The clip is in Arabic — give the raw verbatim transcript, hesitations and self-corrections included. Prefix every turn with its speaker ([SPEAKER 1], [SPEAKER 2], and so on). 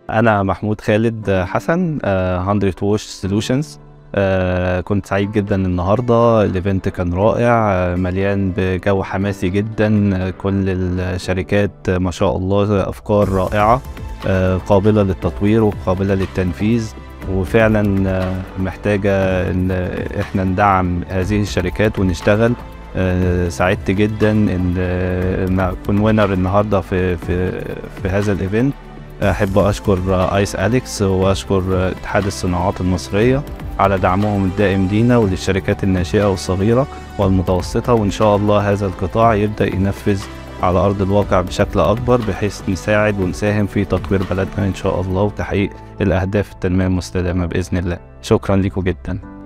[SPEAKER 1] أنا محمود خالد حسن، هاندرد ووش سولوشنز. كنت سعيد جدا النهارده، الايفنت كان رائع، آه، مليان بجو حماسي جدا. آه، كل الشركات آه، ما شاء الله أفكار رائعة، آه، قابلة للتطوير وقابلة للتنفيذ، وفعلا آه، محتاجة إن إحنا ندعم هذه الشركات ونشتغل. آه، سعدت جدا إن آه، إن أكون وينر النهارده في في في هذا الايفنت. أحب أشكر آيس أليكس وأشكر اتحاد الصناعات المصرية على دعمهم الدائم لينا وللشركات الناشئة والصغيرة والمتوسطة، وإن شاء الله هذا القطاع يبدأ ينفذ على أرض الواقع بشكل أكبر، بحيث نساعد ونساهم في تطوير بلدنا إن شاء الله وتحقيق الأهداف التنمية المستدامة بإذن الله. شكرا لكم جدا.